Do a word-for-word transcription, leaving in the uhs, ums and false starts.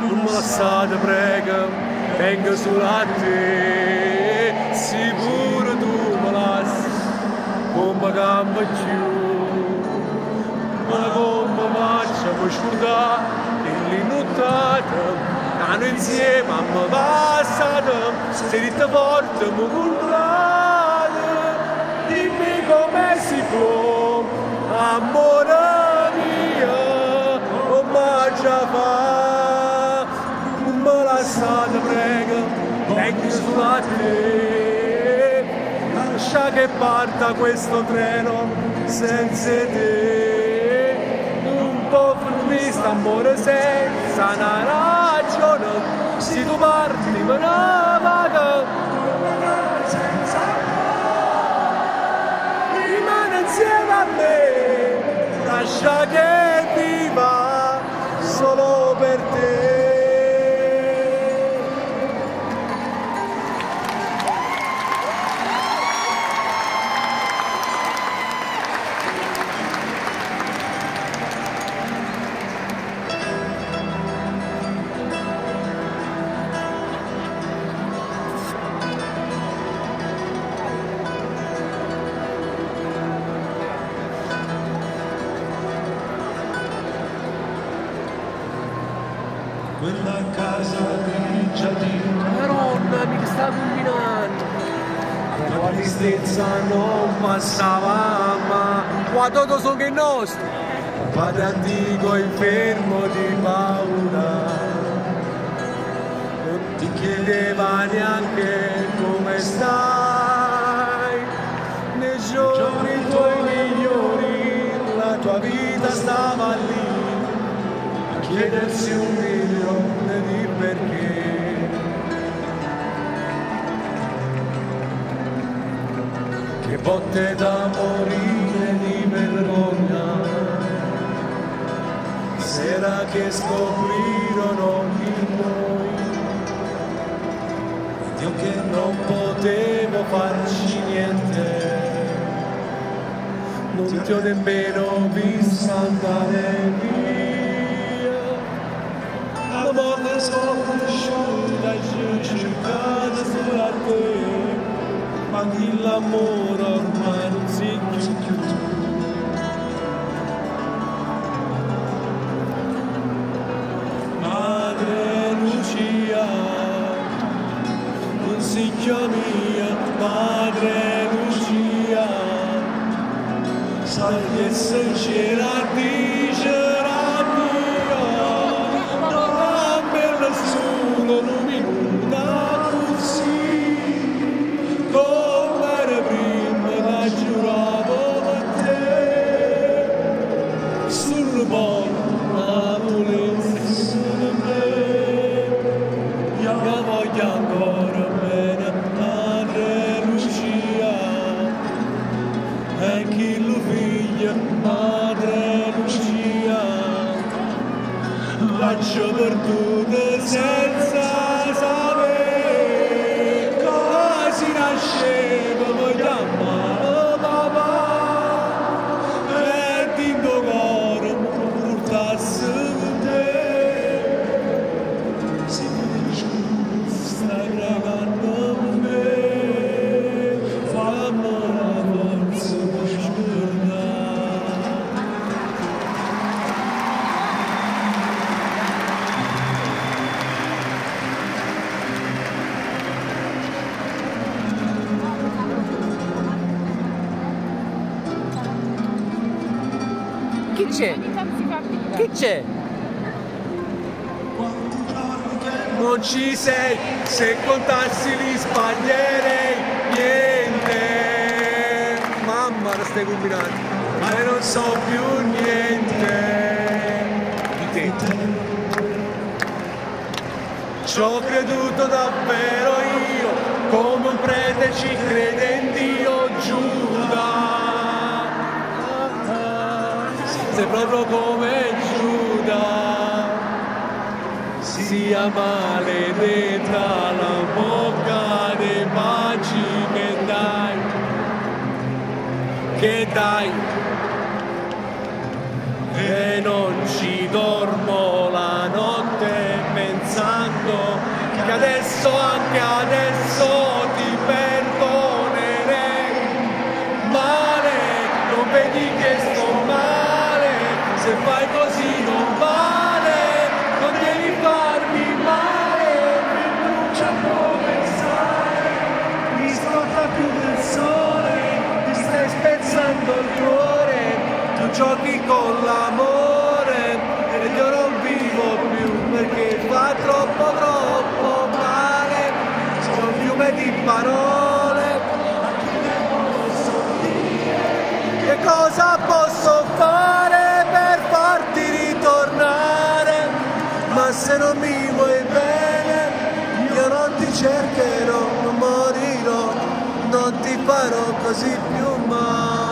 non me lasciate prego, vengo solo a te, sicuro tu me lasci, come campo più, ma come faccio a scordare che l'innottata, hanno insieme a me passata, sei dita forte, mi comprate, dimmi come si può, amore mio, come già fa, non me lasciate prego, vengo solo a te, lascia che parta questo treno senza te, un po' fruista amore senza una ragione, se tu parti me ne vado, rimane insieme a me, lascia che viva solo per te. Quella casa grigia di Maronna, mi sta combinando. La tua tristezza non passava, ma quando sono che nostro, padre antico infermo di paura, non ti chiedeva neanche come stai, nei giorni tuoi migliori la tua vita stava lì, chiedersi un milione di perché. Che botte da morire di vergogna, sera che scoprirono in noi, ed io che non potevo farci niente, non ti ho nemmeno visto andare via. La morte sono cresciuta e cercata solo a te, ma chi l'amore ormai non si chiude. Madre Lucia, non si chiami Madre Lucia, sai che se c'era dicere solo un minuto così, come era prima che giuravo per te, sul mondo la volessi di me, io voglio ancora bene Madre Lucia, e chi lo figlia Madre Lucia, lascio perduto senza sapere come si nasceva, poi chiamava papà e ti do cuore portassi con te, si mi stai pregando per me, fammi la forza per scordare. Chi c'è? Chi c'è? Non ci sei, se contassi li sbaglierei niente. Mamma, la stai combinando, ma non so più niente di te. Ci ho creduto davvero io, come un prete ci crede in Dio, Giuda. Sei proprio come Giuda, sia maledetta la bocca dei baci che dai, che dai, e non ci dormo la notte pensando adesso, anche adesso ti perdonerei. Male, non vedi che sto male, se fai così non vale, non devi farmi male, mi brucia come il sale, mi scotta più del sole, ti stai spezzando il cuore, tu giochi con l'amore ed io non vivo più perché fa troppo troppo male, sono un fiume di parole. Che cosa posso fare per farti ritornare? Ma se non mi vuoi bene, io non ti cercherò, non morirò, non ti farò così più male.